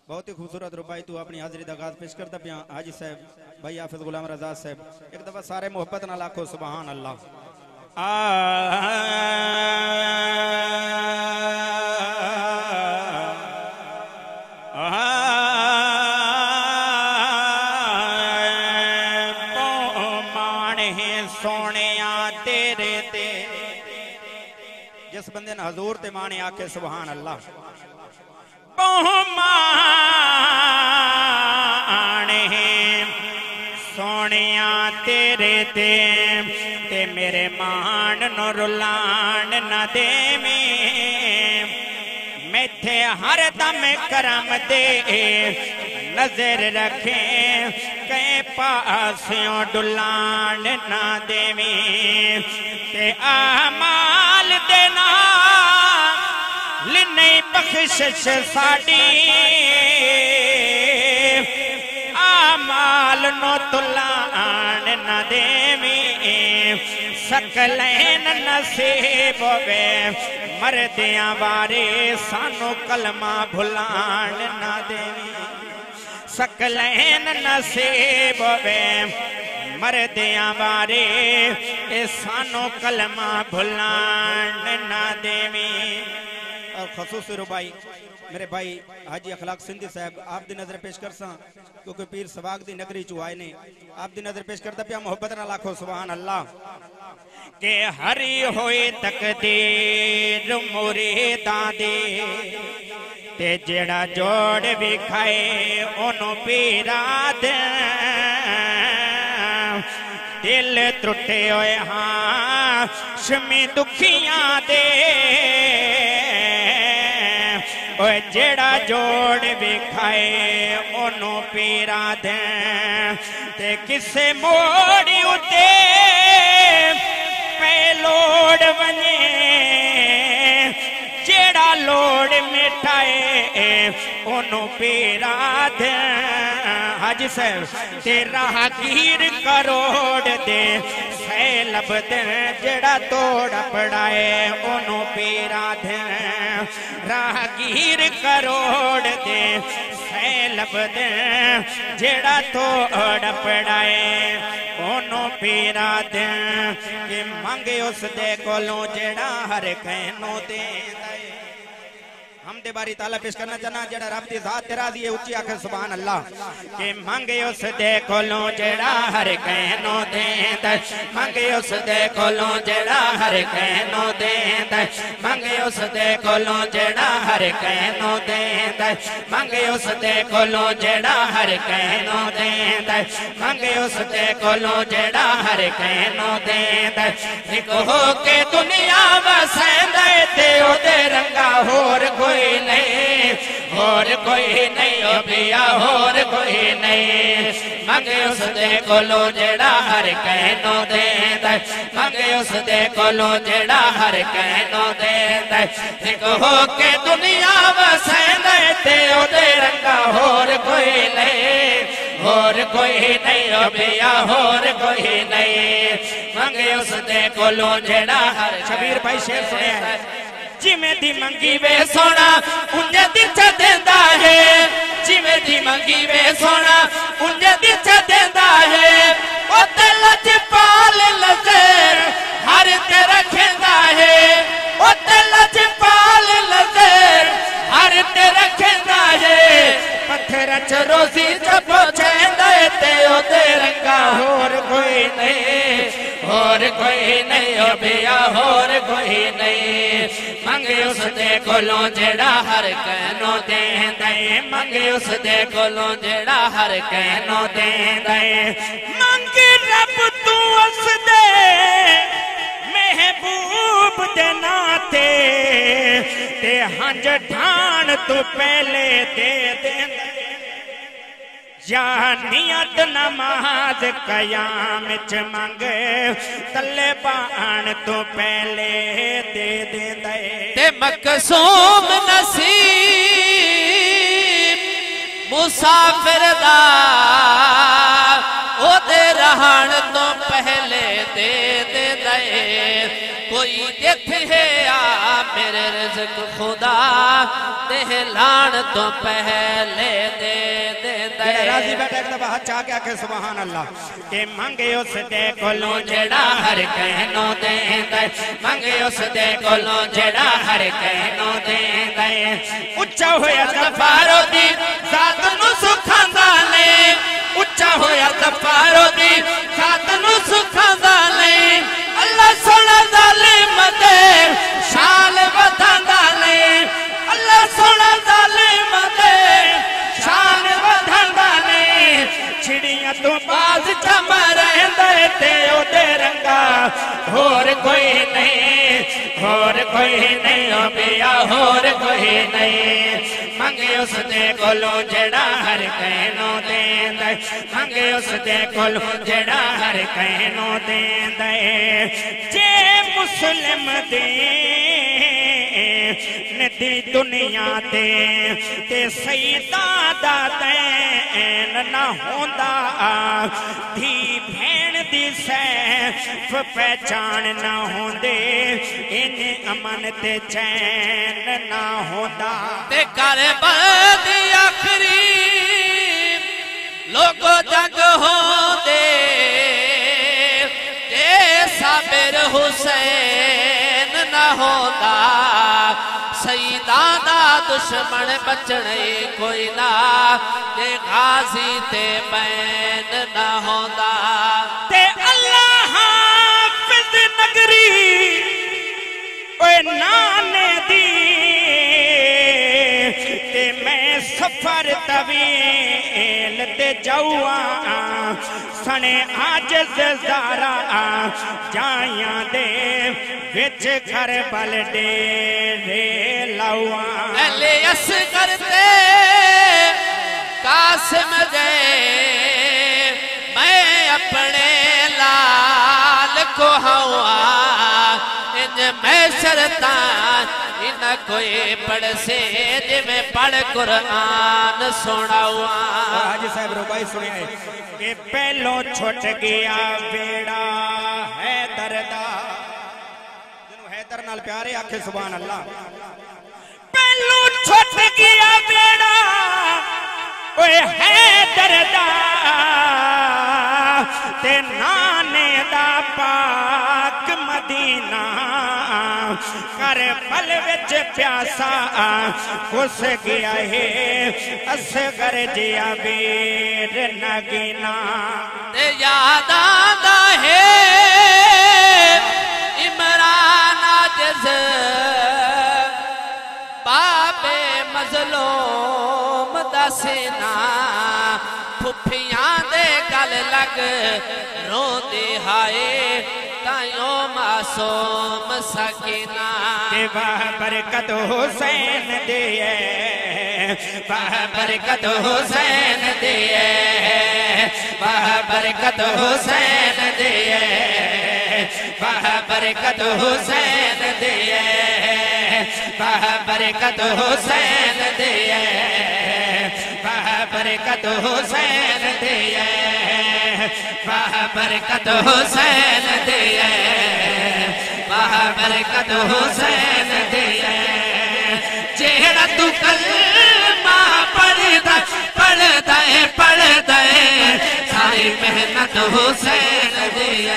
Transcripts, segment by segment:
بہت ہی خوبصورت ربائی تو اپنی حاضری دا آغاز پیش کرتا پیا حاجی صاحب بھائی حافظ غلام رضا صاحب ایک دفعہ سارے محبت نہ لاکھو سبحان اللہ جس بندے نے حضور تے مانے آکے سبحان اللہ مانے سونیاں تیرے تے میرے مان نو رلان نہ دے میں تھے ہر دم کرم دے نظر رکھیں کہیں پاسیوں ڈلان نہ دے تے آمال دینا لنی بخشش ساڑی آمال نو تلان نہ دے سکلین نصیب ہوئے مردیاں بارے سانو کلمہ بھلان نہ دے سکلین نصیب ہوئے مردیاں بارے سانو کلمہ بھلان نہ دے اور خصوصی ربائی میرے بھائی حاجی اخلاق سندھی صاحب آپ دی نظر پیش کرساں کیونکہ پیر سواگ دی نگری چوائے نے آپ دی نظر پیش کرتا پیا محبت نہ لاکھو سبحان اللہ کہ ہری ہوئی تقدیر مریداں دے تے جڑا جوڑ بھی کھائے انہوں پیرا دے دل ترٹے ہوئے ہاں شمی دکھیاں دے اوہ جڑا جوڑ بھی کھائے انہوں پیرا دیں تے کسے موڑی اتے پہ لوڑ بنے جڑا لوڑ مٹھائے انہوں پیرا دیں حاجی صاحب تیرا حقیر کروڑ دے سیلب دیں جڑا توڑ پڑائے انہوں پیرا دیں راہگیر کروڑ دے سیلب دیں جڑا توڑ پڑائے انہوں پیرا دیں کہ مانگے اس دے کولوں جڑا ہر کہنوں دے ہم دے باری تعالیٰ پیش کرنا چاہنا جڑا رب دی ذات تیرا دیئے اچھی آکھر سبحان اللہ کہ مانگے اس دے کولوں جڑا ہر کہنوں دیں مانگے اس دے کولوں جڑا ہر کہنوں دیں مانگے اس دے کولوں جڑا ہر کہنوں دیں مانگے اس دے کولوں جڑا ہر کہنوں دیں مانگے اس دے کولوں جڑا ہر کہنوں دیں ایک ہو کے دنیا بسیں دے تے او دے رنگا ہور کوئی نہیں او بیا اور کوئی نہیں مانگے اس دے کولوں جڑا ہر کہنوں دیں مانگے اس دے کولوں جڑا ہر کہنوں دیں ایک ہو کے دنیا بسیں دے تے او دے رنگا اور کوئی نہیں او بیا اور کوئی نہیں مانگے اس دے کولوں جڑا ہر شبیر بھائی شیر سنے ہیں جی میں دی منگی بے سونا انجے دی چا دیندہ ہے جی میں دی منگی بے سونا انجے دی چا دیندہ ہے او دل جپال لزیر ہر تے رکھندہ ہے او دل جپال لزیر ہر تے رکھندہ ہے پتھر اچ روزی جب چھندہ ہے تے او دے رنگا اور کوئی نہیں او بیا اور کوئی نہیں مانگے اس دے کولوں جڑا ہر کہنوں دیں مانگے اس دے کولوں جڑا ہر کہنوں دیں مانگے رب تو اس دے محبوب دے ناتے تے ہنج ڈھان تو پہلے دے دیں یا نیت نماز قیام چمنگ تلے بان تو پہلے دے دے تے مقصوم نصیب مسافر دا او دے رہن تو پہلے دے دے کوئی دیکھ ہے میرے رزق خدا دے لان تو پہلے دے راضی بیٹھا ایک دفعہ ہاتھ چاہ کے آکھے سبحان اللہ کہ منگے اس دے کولوں جڑا ہر کہنوں دے دے منگے اس دے کولوں جڑا ہر کہنوں دے دے اچھا ہویا غفارو دی ذات نو سکھاندا لے اچھا ہویا غفارو دی ذات نو سکھاندا لے اللہ سونا ظالم دے شان ودھاندا لے اللہ سونا ظالم دے شان ودھاندا لے چھڑیاں تو باز چما رہندے تے او دے رنگا اور کوئی نہیں او بیا اور کوئی نہیں منگے اس دے کولوں جڑا ہر کہنوں دے منگے اس دے کولوں جڑا ہر کہنوں دے جے مسلم دے ندی دنیا تے سیدہ دا دین نہ ہوندا دھی بھین دی سیف پہچان نہ ہوندے ان امن تے چین نہ ہوندا تے کربلا دی آخری لوگو جنگ ہوندے تے صابر حسین نہ ہوندا سیداں دا دشمن بچنے کوئی نہ تے غازی تے بین نہ ہوندا تے اللہ حافظ نگری اوے نانے دی تے میں سفر طویل تے جاؤں سنے عاجز زارا جائیاں دے وچ کربل ڈیرے لاؤں اہل اصغر تے قاسم گئے میں اپنے لال کو ہوا ان میں شرطان ان کوئی پڑھ سے جی میں پڑھ قرآن سونا ہوا حاجی صاحب ربائی سنیے کہ پہلوں چھوٹ گیا بیڑا ہے دردہ جنہوں حیدر نال پیارے آکھے سبحان اللہ پہلوں چھوٹ گیا بیڑا اوے ہے دردہ تے نانے دا پاک مدینہ کربل وچ پیاسا کس گیا ہے اصغر جیا بیر نگینا تے یاد آندا ہے عمران عاجز باب مظلوم دا سینہ پھپھیاں دے گل لگ رو دی ہائے تائیوں معصوم سکینہ کہ وہ برکت حسین دیئے وہ برکت حسین دیئے وہ برکت حسین دیئے وہ برکت حسین دیئے وہ برکت حسین دیئے وہ برکت حسین دیئے وہ برکت حسین دیئے وہ برکت حسین دیئے جیڑا تو کلمہ پڑھ دے ساری محنت حسین دیئے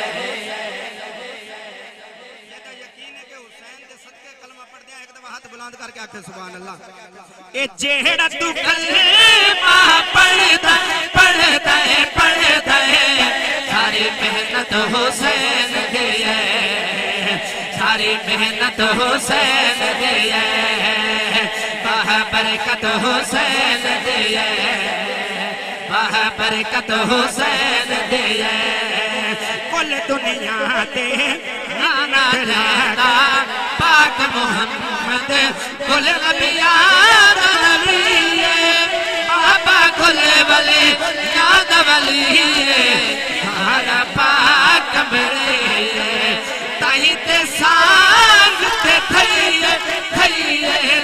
بلند کر کے آکھے سبحان اللہ اے جیڑا تو کلمہ پڑھ دے ساری محنت حسین دیئے ساری محنت حسین دیئے وہ برکت حسین دیئے وہ برکت حسین دیئے کل دنیا تے نانا رہتا پاک محمد کل نبیاں دا نبی بابا کل ولی یاد ولی ہارا پاک میرے تائی تے سانگ تے تھئیے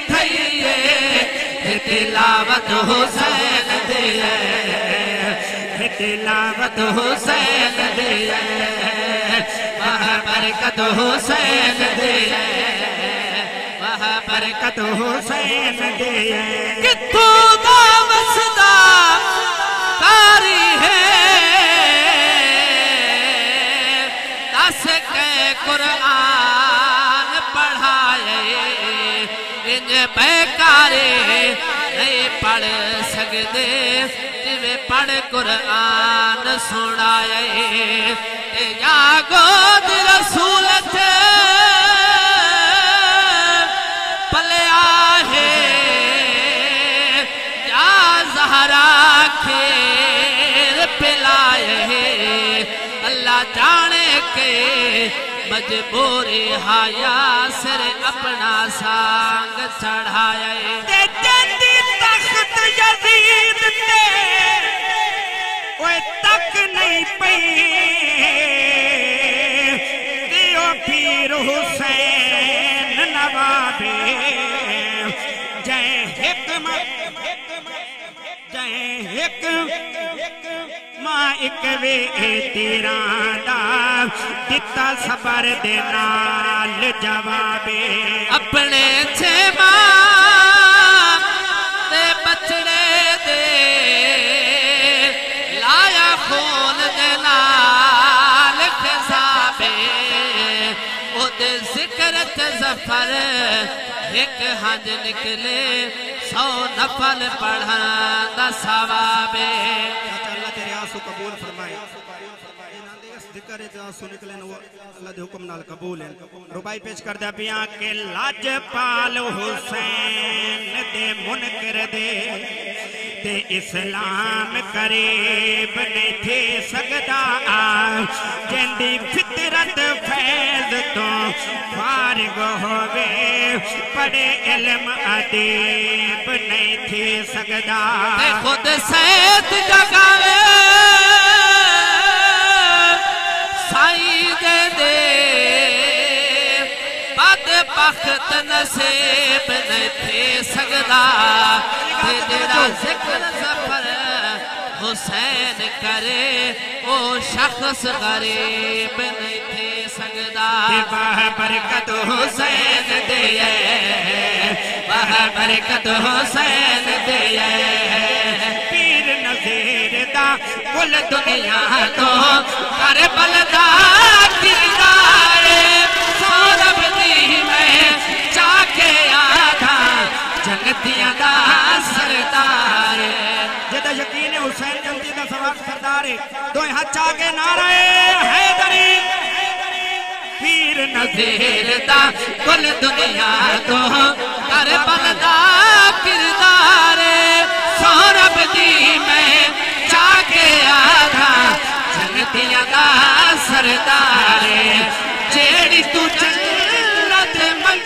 تلاوت حسین دیئے تلاوت حسین دیئے برکت حسین دے برکت حسین دے کتوں دا وسدا کاری ہے دس کے قرآن پڑھائے انج بیکارے نہیں پڑھ سکتے جویں پڑھ قرآن سنائے یا گود رسول کھیر پلائے اللہ جانے کے مجبوری حیا سر اپنا سانگ چڑھائے جندی تخت یزید تے کوئی تک نہیں پئی دیو پیر حسین نوابے جے حکمت ایک ماں ایک وے تیران دا دتا صبر دے نال جوابے اپنے چھے ماں دے بچڑے دے لایا خون دے نال خزابے او دے ذکر تے زفر ایک ہنج نکلے 100 نفل پڑھن دا ثوابے اللہ تیرے آنسو قبول فرمائے ذکر آنسو نکلے اللہ دے حکم نال قبول ہے ربائی پیش کر دیا بیاں کے لاج پال حسین دے منکر دے تے اسلام قریب نہیں تھے سگدا جندی فطرت فیض تو فارغ ہوئے پڑے علم عدیب نہیں تھے سگدا تے خود سید جگاوے سائی دے بد بخت نصیب نہیں تھے سگدا تے جڑا ذکر زفر حسین کرے او شخص غریب نہیں تھے سگدا باہ برکت حسین دے باہ برکت حسین دے پیر نظیر دا کل دنیا تو کربل دا کردارے سورب دی میں چاکے آدھا جنگتیاں دا سردارے جدہ یقین حسین جنتی دا سواب سردارے دوئے ہاتھ چاکے نعرہ حیدری پیر نظیر دا کل دنیا تو کربل دا کردارے سورب دی میں چاکے آدھا جنتیاں دا سردارے جیڑی تو جنت منگ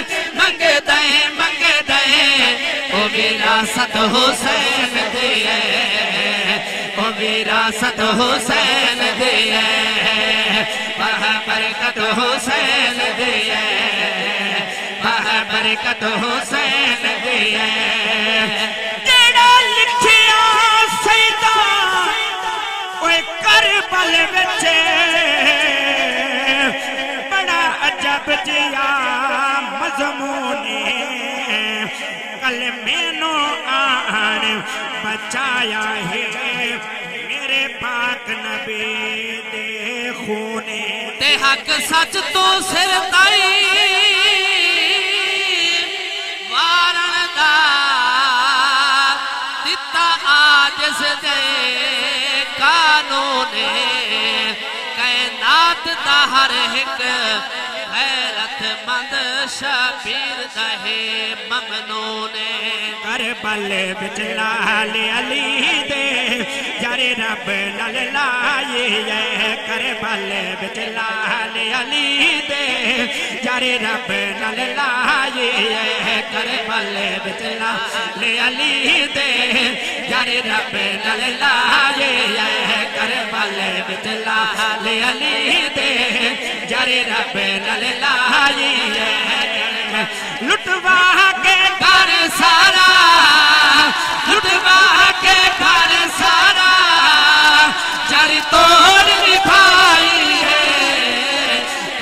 دائیں او وراثت حسین دے او وراثت حسین دے باہ برکت حسین دے باہ برکت حسین دے جیڑا لکھیا سیدہ اوے کربل وچ بڑا عجب جیا مضمون کلمے نو آن بچایا ہے میرے پاک نبی دے خونے تے حق سچ تو سر تائی وارن دا دتا آجز دے قانون کائنات دا ہر ایک غیرت مند شبیر دہے ممنون کربل بچ لال علی دے جارے رب نال لائے کربل بچ لال علی دے جارے رب نال لائے کربل بچ لال علی دے جارے رب نال لائے کربل بچ لال علی دے جارے رب نال لائے لٹوا کے گھر سارا لٹوا کے گھر سارا جاری توڑ نبھائی ہے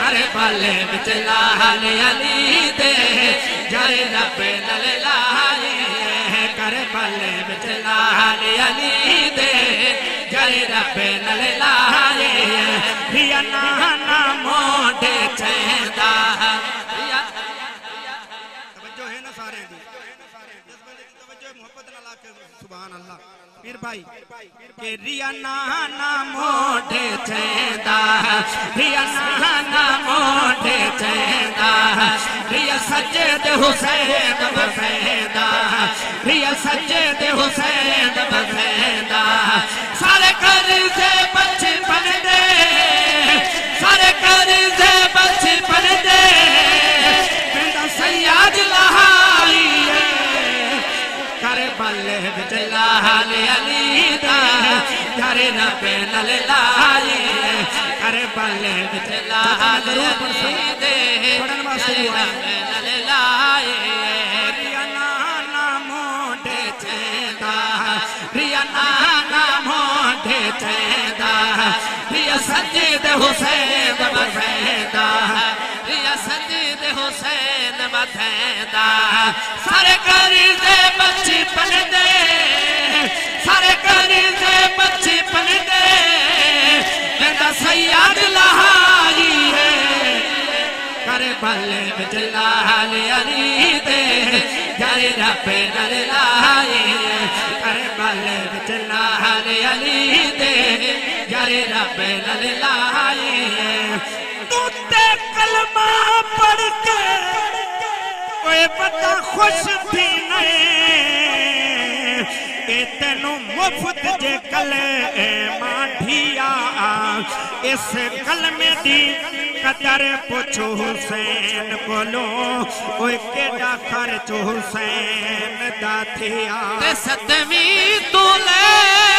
علی دے جارے رب نال لائے کربل وچ لال علی دے جارے رب نال لائے ریا نانا موڈے چیندا توجہ ہے نا سارے دی توجہ محبت نال آ کے سبحان اللہ پیر بھائی کہ ریا نانا موڈے چیندا ریا نانا موڈے چیندا ریا سجد حسین بفیندا ریا سجد حسین بفیندا سارے قرضے بچپن دے سارے قرضے بچپن دے پیندا سیاد لہائی کربل وچ لال علی دا یارے رب نال لائے کربل وچ لال علی دے یارے رب نال لائے ریا نانا موڈے چیندا ریا نانا موڈے چیندا ریا سجد حسین بفیندا ریا سجد حسین بفیندا سارے قرضے بچپن دے سارے قرضے بچپن دے پیندا سیاد لہائی ہے کربل وچ لال علی دے یارے رب نال لائے کربل وچ لال علی دے یارے رب نال لائے تو تے کلمہ پڑھ کے کوئی پتہ خوش تھی نہیں اے تینوں مفت جے کلمہ ڈھیا اس کلمے دی قدر پوچھو حسین کولو کوئی کیڑا خرچ حسین دا تھیا تے ستویں تو لے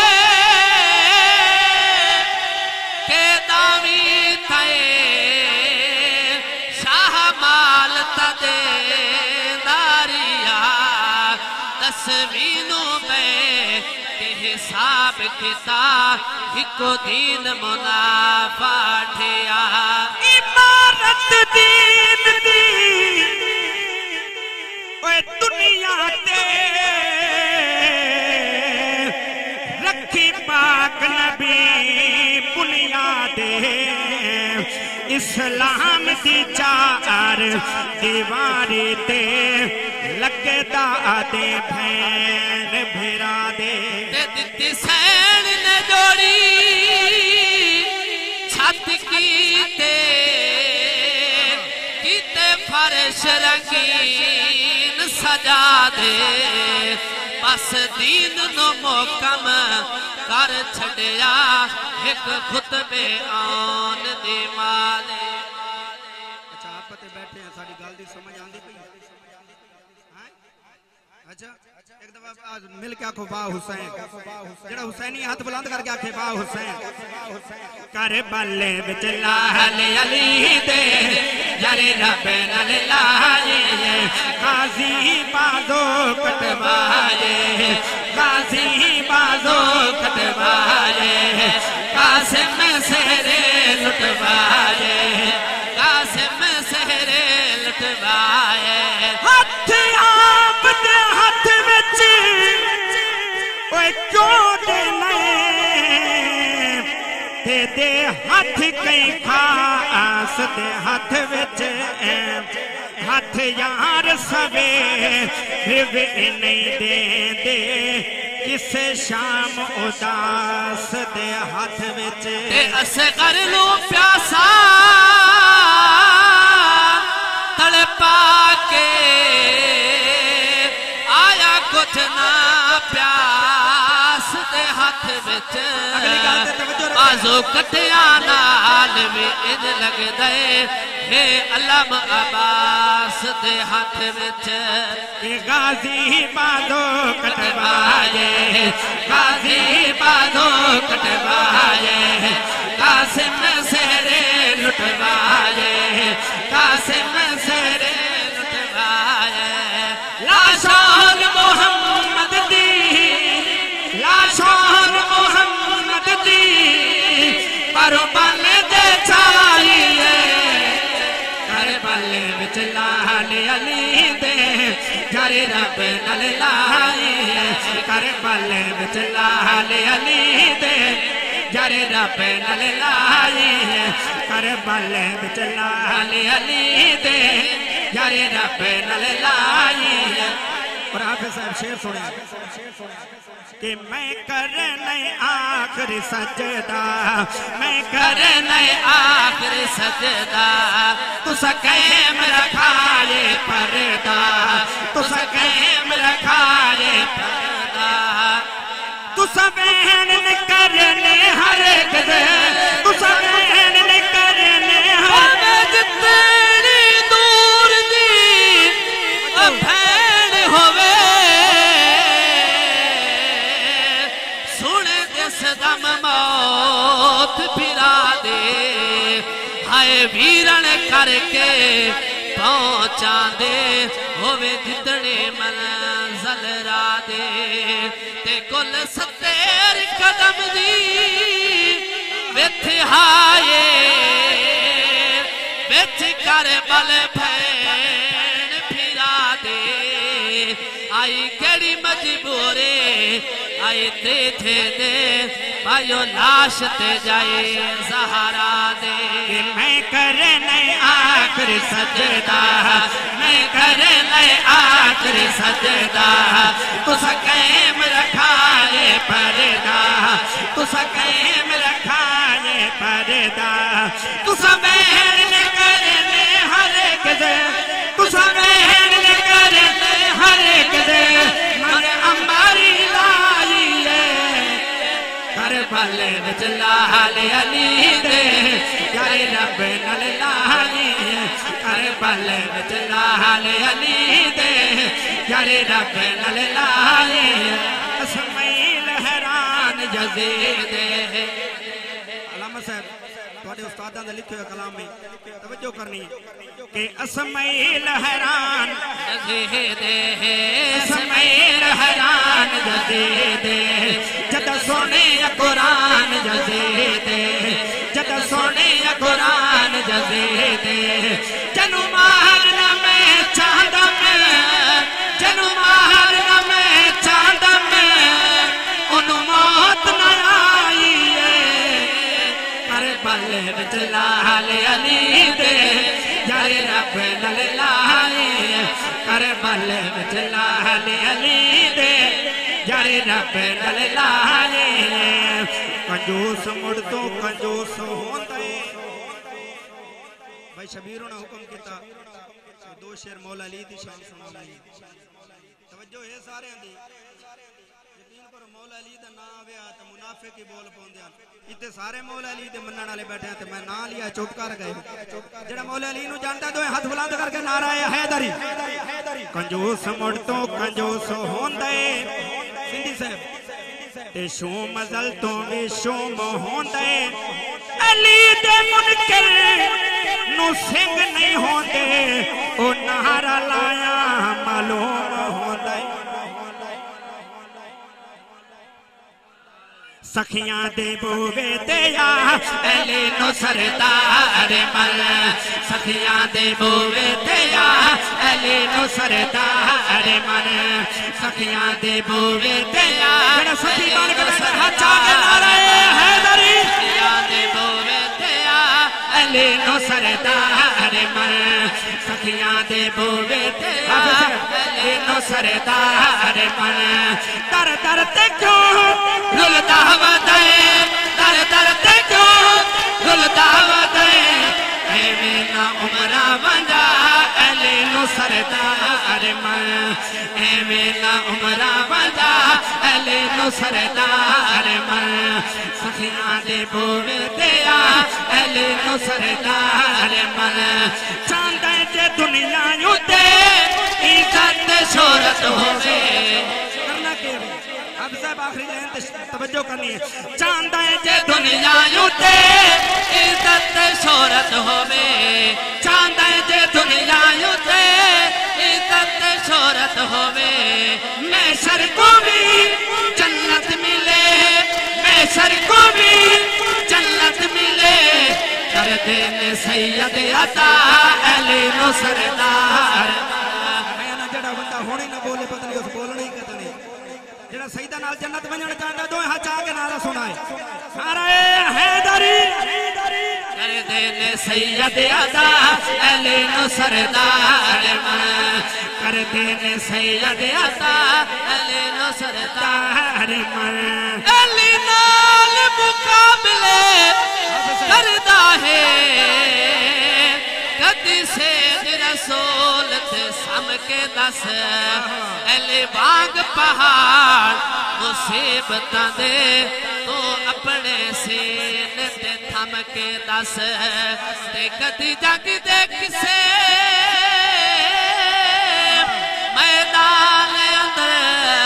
کے داوی تھے شاہ مال تدے داریا دسویں میں کہ حساب کتاب ہکو دین منافع ڈھیا عمارت دین دی اوے دنیا تے رکھی پاک نبی بنیاد اسلام دی چار دیواری تے لگے دا دے بھین بھیرا دے دتی سین نے جوڑی چھت کیتے فرش رنگین سجا دے بس دین نو محکم کر چھڑیا ایک خطبے آن دی مالے اچھا آپ پتے بیٹھے ہیں ساری گال دی سمجھ آن دی پئی اچھا ایک دفعہ مل کے آکھو با حسین جڑا حسینی ہاتھ بلند کر کے آکھے با حسین کربل وچ لال علی دے یارے رب نال لائے غازی بازو کٹوائے غازی بازو کٹوائے قاسم سہرے لٹوائے قاسم سہرے لٹوائے ہاتھ آپ دے ہاتھ وچ اوے کیوں دے تے دے ہاتھ کئی خاص دے ہاتھ وچ ہاتھ یار سوے روے نہیں دے دے کسے شام اداس دے ہاتھ وچ تے اصغر لو پیاسا تڑپا کے آیا کچھ نہ پیاس دے ہاتھ وچ بازو کٹیا نال بھی ان لگ دے ہے علم عباس دے ہاتھ وچ غازی بازو کٹوائے غازی بازو کٹوائے قاسم سہرے لٹوائے قاسم سہرے لٹوائے لاشان محمد دی لاشان محمد دی پر بل دے چاہیے کربل وچ کربل وچ لال علی دے یار رب نال لائی کربل وچ لال علی دے یار رب نال لائی اور حافظ صاحب شعر سنے کہ میں کرنے آخر سجدہ میں کرنے آخر سجدہ تسا قائم رکھائے پردہ تسا قائم رکھائے پردہ تسا بہن کرنے ہر ایک دے تسا بہن کرنے ہر جتنی دور دی بہن ہوئے دم موت پھرا دے ہائے ویرن کر کے پہنچا دے ہوئے جتنے منزل را دے تے کل 70 قدم دی ویتھ ہائے ویتھ کربل بھین پھرا دے آئی کیڑی مجبورے آئی تے تھے دے بھائیو لاش تے جائے زہرا دے کہ میں کرنے آخر سجدہ میں کرنے آخر سجدہ تسا قائم رکھائے پردہ تسا قائم رکھائے پردہ تسا بہن کرنے ہر ایک دے تسا بہن کرنے ہر ایک دے من اماری کربل وچ لال علی دے یار رب نال لائی کربل وچ لال علی دے یار رب نال لائی اسماعیل حیران یزید علامہ صاحب تھوڑے استاداں دے لکھے ہوئے کلام میں توجہ کرنی کہ اسماعیل حیران یزید اسماعیل حیران یزید جدا سونے قرآن یزید جدا سونے قرآن یزید جنو مارنا میں چاہدا میں جنو مارنا میں چاہدا میں انہوں موت نہ آئی ہے کربل وچ لال علی دے یار رب نال لائی کربل وچ لال علی دے یار رب نال لائی کنجوس مڑ تو کنجوس ہوندے بھائی شبیروں نے حکم کیتا 2 شعر مولا علی دی شان سناونی توجہ ہے سارے دی یقین کرو مولا علی دا نام آویا تے منافق ہی بول پوندے ہیں اتنے سارے مولا علی دے منن والے بیٹھے ہیں تے میں نام لیا چپ کر گئے جڑا مولا علی نو جاندا دوے ہاتھ بلند کر کے نعرہ حیدری کنجوس مڑ تو کنجوس ہوندے سندھی صاحب تے شوم ازل تو بھی شوم ہوندے علی دے منکر نو سنگ نہیں ہوندے او نعرہ لایا معلوم ہوندے سخیاں دے بوے دیا علی نو سردار مل سخیاں دے بوے دیا علی نو سردار من سخیاں دے بوے دیا جڑا سخی بن کے بیٹھا ہاتھ چاہے نعرہ حیدری سخیاں دے بوے دیا علی نو سردار من سخیاں دے بوے دیا علی نو سردار من در در تے کیوں رلدا در در تے کیوں رلدا ایویں نہ عمرہ ونجا علی نو سردار من ایویں نہ عمرہ ونجا علی نو سردار من سخیاں دے بوے دیا علی نو سردار من چاندے جے دنیا یوں تے عزت شہرت ہوے کرنا کہ اب صاحب آخری لائن توجہ کرنی ہے چاندہ جے دنیا یوں تے عزت شہرت ہوے چاندہ جے دنیا یوں تے عزت شہرت ہوے محشر کو بھی جنت ملے محشر کو بھی جنت ملے کر دین سید عطا علی نو سردار میں نہ جڑا بندہ ہونے نہ بولے پتہ نہیں اس بولنے ہی کہتا نہیں جڑا سیدہ نال جنت بنن چاہندا دوئے ہاتھ چاہ کے نعرہ سنائے نعرہ حیدری کر دینے سید ادا علی نو سردار من کر دینے سید ادا علی نو سردار من علی نال مقابلے کردہ ہے کدی سید رسول تے سم کے دس علی باغ پہاڑ مصیبتاں دے تو اپنے سینے تے تھم کے دس تے کدی جنگ دے کسے میدان اندر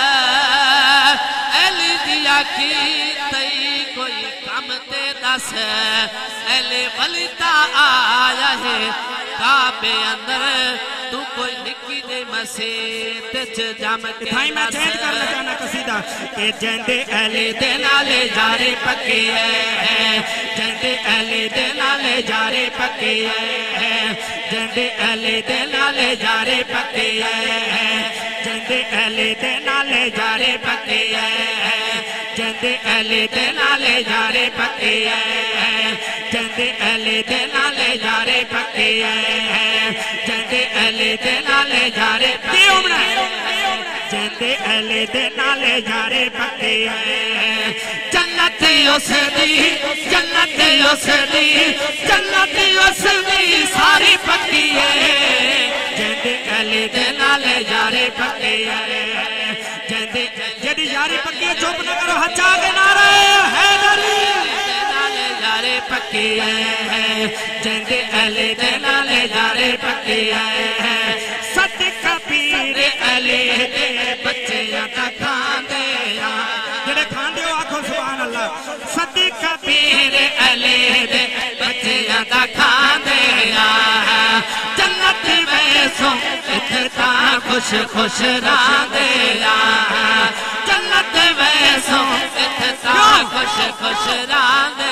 علی دیا کی تئی کوئی کم تے دس علی ولیتا آیا ہے کعبے اندر تو کوئی نکی دے مسیت جام کے بھائی میں چینج کر لگانا قصیدہ کہ جندے علی دے نالے جارے پکی ہے جندے علی دے نالے جارے پکی ہے جندے علی دے نالے جارے پکی ہے جندے علی دے نالے جارے پکی ہے جندے علی دے نالے جارے پکی ہے جندے علی دے نالے جارے پکی ہے جندے علی دے نالے جارے پکی ہے جندے علی دے نالے جارے پکی ہے جنت اس دی جنت اس دی جنت اس دی ساری پکی ہے جندے علی دے نالے جارے پکی ہے جندے جدی جاری پکی ہے چوپ نہ کرو ہچا کے نعرہ حیدری نالے جارے پکی ہے جندے علی دے نالے جارے پکی ہے صدقہ پیر علی دے بچے یادا کھان دے جڑے کھان دے ہو آنکھوں سبحان اللہ صدقہ پیر علی دے بچے یادا کھان دے جنت ویسوں اتتا خوش خوش ران دے جنت ویسوں اتتا خوش خوش ران دے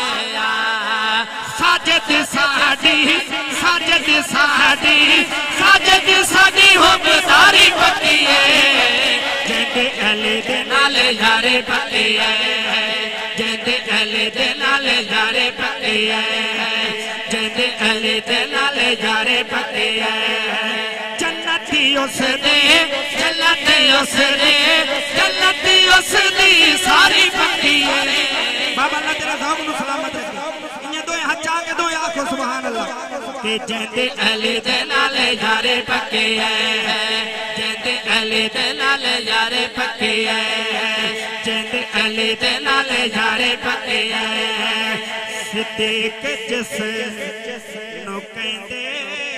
ساجد ساڑی ساجد ساڑی ساجد ساڑی ہو بداری پکی ہے جندے علی دے نالے جارے پکی ہے جندے علی دے نالے جارے پکی ہے جندے علی دے نالے جارے پکی ہے جنتی اس دے جنتی اس دے جنتی اس دی ساری پکی ہے بابا اللہ تیرا صاحب انہوں سلامت رکھے ہچا کے دو آنکھوں سبحان اللہ کہ جندے علی دے نالے جارے پکی ہے جندے علی دے نالے جارے پکی ہے جندے علی دے نالے جارے پکی ہے صدیق جس نو کہندے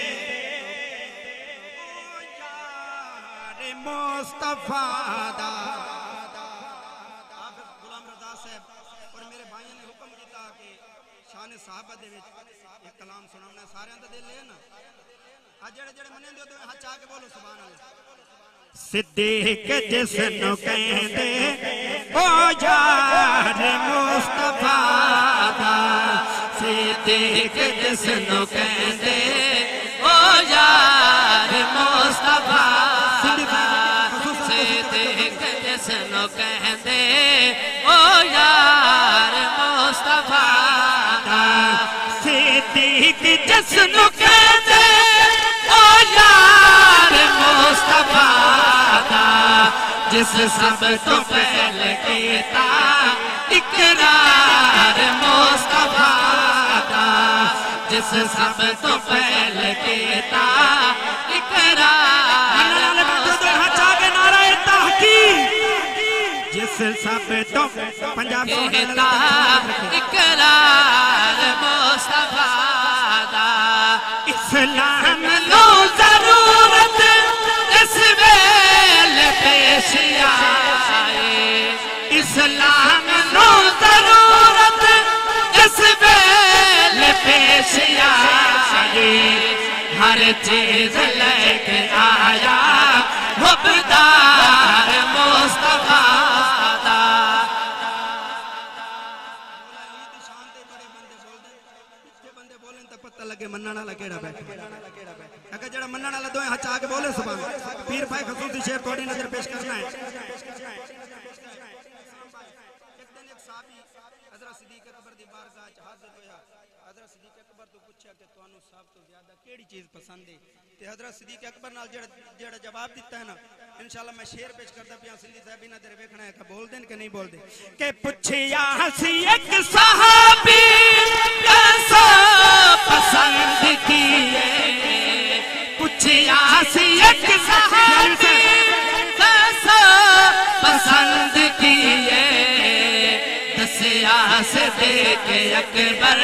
او یار مصطفیٰ دا صحابہ دے وچ ایک کلام سناونا سارے اندر دل لے نا جڑے جڑے منیں دے تو ہاتھ چاہ کے بولو سبحان اللہ صدیق جس نو کہندے او یار مصطفیٰ دا صدیق جس نو کہندے او یار مصطفیٰ دا صدیق جس نو کہندے او یار مصطفیٰ صدیق جس نو کہندے او یار مصطفیٰ دا جس سب تو پہلے کیتا اقرار مصطفیٰ دا جس سب تو پہلے کیتا اقرار جس سب تو پنجاب کیتا اقرار مصطفیٰ دا اسلام نو ضرورت اس ویل پیش آئے اسلام نو ضرورت اس ویل پیش آئے ہر چیز لے کے آیا حبدار مصطفیٰ دا لگے مننا لگے رہا بیٹھے اگر جڑا مننا لگے دوئے ہاتھ چاہ کے بولے سبحان پیر بھائی خصوصی شیف تھوڑی نظر پیش کرنا ہے صحابی حضرت صدیق اکبر دی بارگاہ چ حاضر ہویا حضرت صدیق اکبر تو پوچھا کہ تانوں سب تو زیادہ کیڑی چیز پسند ہے تے حضرت صدیق اکبر نال جڑا جواب دیتا ہے نا انشاءاللہ میں شعر پیش کردا پیاں سندھی صاحب انہاں تے ویکھنا ہے کہ بول دین کہ نہیں بول دے کہ پوچھیا سی ایک صحابی کیسا پسند کیے پوچھیا سی ایک صحابی کیسا پسند کیے دسیا سے دیکھ اکبر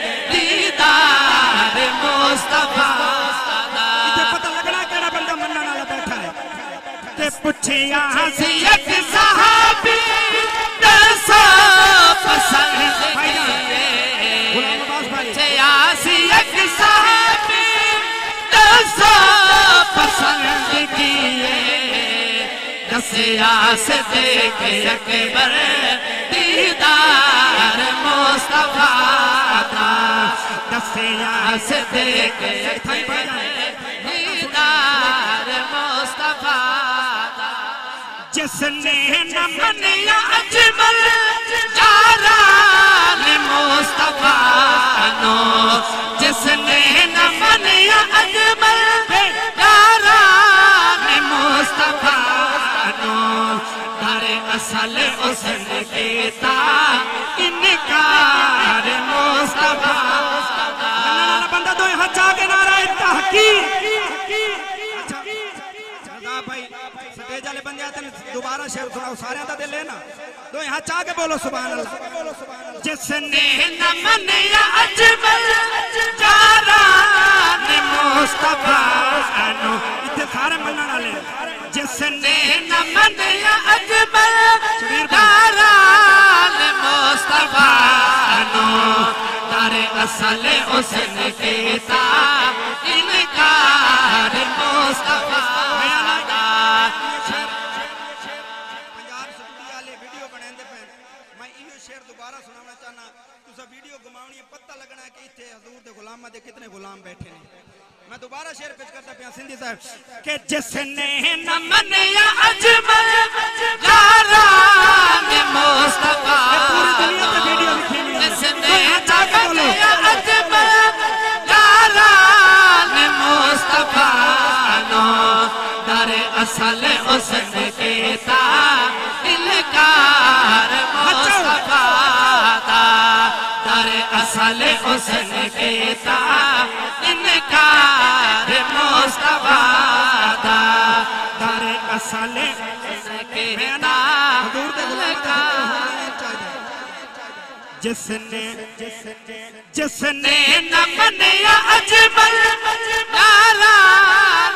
دیدار مصطفیٰ تے پتہ لگنا کیڑا بندہ منن والا بیٹھا ہے تے پوچھیا سی ایک صحابی کیسا پسند کیے غلام عباس بھائی پوچھیا سی ایک صحابی کیسا پسند کیے دسیا سے دیکھ اکبر دیدار مصطفیٰ دسیا سے دیکھ دیدار مصطفیٰ جس نے نہ منیا اجمل جاران مصطفیٰ نو جس نے نہ منیا اجمل جاران مصطفیٰ نو در اصل اس نے کیتا انکار مصطفیٰ بندہ دو ہاتھ چاہ کے نعرہ تحقیق رضا بھائی سٹیج والے بندے آتے ہیں دوبارہ شعر سناؤ سارے آتا دل ہے نا دو ہاتھ چاہ کے بولو سبحان اللہ جس نے نہ منیا اجمل جاران مصطفیٰ نو اتنے سارے منن والے جس نے نہ منیا اجمل جاران مصطفیٰ نو در اصل اس نے کیتا انکار مصطفیٰ پنجاب سٹوڈیو والے ویڈیو بناندے پے میں ایو شعر دوبارہ سنانا چاہنا تسا ویڈیو گماونی پتہ لگنا ہے کہ ایتھے حضور دے غلاماں دے کتنے غلام بیٹھے نے میں دوبارہ شعر پیش کرتا پیا سندھی صاحب کہ جس نے نہ منیا اجمل جاران مصطفیٰ جس نے نہ منیا اجمل جاران مصطفیٰ نو در اصل اس نے کیتا انکار مصطفیٰ در اصل اس نے کیتا انکار مصطفیٰ در اصل اس نے کیتا جس نے نہ منیا اجمل جاران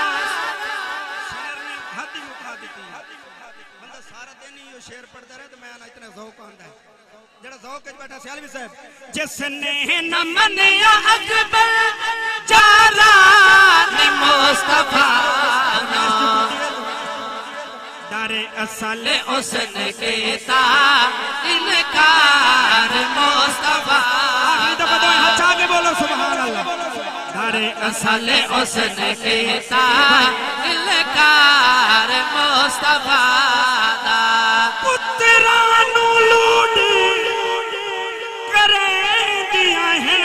حد ہی مکا دیتی بندہ سارا دن ہی یہ شعر پڑھتا رہے تو میں آنا اتنا ذوق آندا ہے جڑا ذوق کچھ بیٹھا سیالوی صاحب جس نے نہ منیا اکبر جاران مصطفیٰ در اصل اس نے کیتا انکار مصطفیٰ ہاتھ آگے بولو سبحان اللہ در اصل اس نے کیتا انکار مصطفیٰ پترانو لوٹ دیا ہے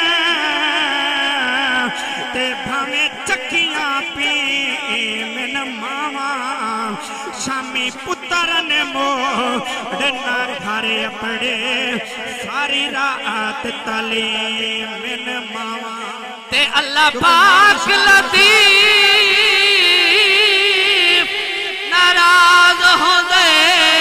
تے بھامے چکیاں پی من ماما شامی پترن موڑنا گھر اپڑے ساری رات تعلیم من ماما تے اللہ پاک لطیف ناراض ہو دے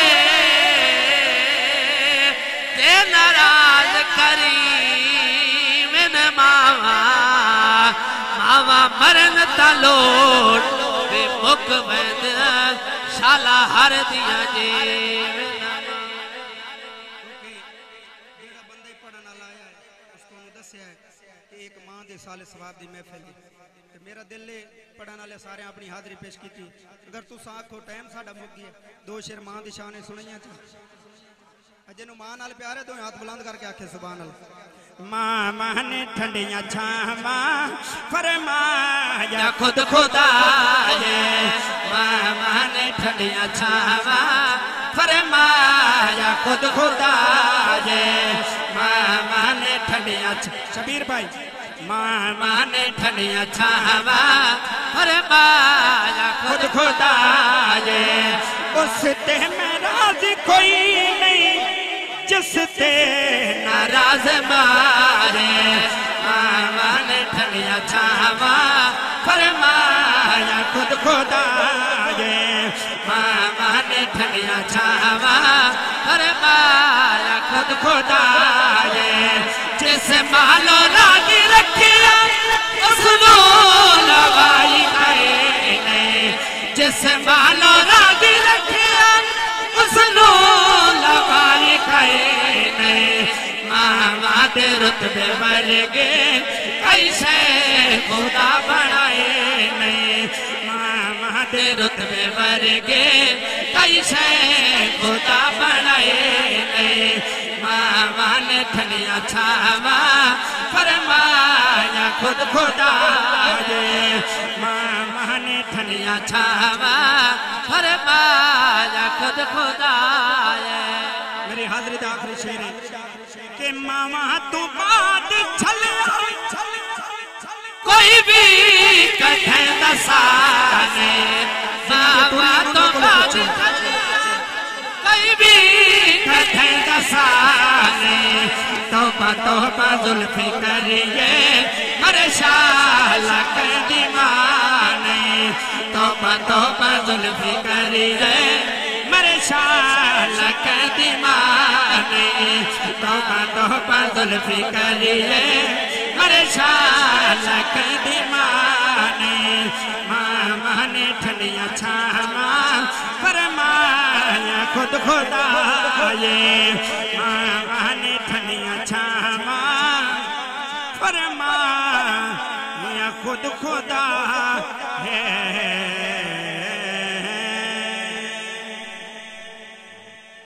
تے ناراض کریم من ماما ماما مرن تلوٹ بے مک بند شالا ہر دیا جیو جیڑا بندے پڑھن والا آیا ہے اس کو انہوں دسیا ہے کہ ایک ماں دے سال ثواب دی محفل ہے میرا دل ہے پڑھن والے سارے اپنی حاضری پیش کی تھی اگر تو آکھو ٹائم ساڈا مک گیا دو شعر ماں دی شان سنائیاں تھی جنوں ماں نال پیار ہے تو ہاتھ بلند کر کے آکھے سبحان اللہ ماما نے ٹھنڈیاں چھاواں فرمایا خود خدا ہے ماما نے ٹھنڈیاں چھاواں فرمایا खुद खुदा ये मामा ने ठंडिया शबीर भाई मामा ने ठंडिया छावा फरमाया खुद खुदा ये उससे नाराज कोई नहीं जिससे नाराज मारे मामा ने ठंडिया छावा फरमाया खुद खुदा ये मामा ने ठंडिया छावा फरमाया खुद खुदा ये जिस मालो रागी रखिया उसनो लगाई खाए जिस मालो रागी रखिया उसनो लगाई खाए मामा दे रुतबे वर्गे कैसे खुदा बनाए नहीं मामा दे रुतबे वर्गे कैसे खुदा बनाए नहीं मामा ने ठंडिया छावा फरमाया खुद खुदा ये मामा ने ठंडिया छावा फरमाया खुद खुदा ये मेरी हाजिरी दा आखिरी शेर है कि मामा तू बात छलिया कोई भी कथे दसाने मामा तो बात कोई भी कथे दसाने तौबा जुल्फी करिए मरे शाला कर दीवाने तौबा जुल्फी करिए मरे शाला कर दीवाने तौबा जुल्फी करिए मरे शाला कर दीवाने मामा ने ठंडिया छावा फरमाया खुद खुदा ये मामा ने ठंडिया छावा फरमाया खुद खुदा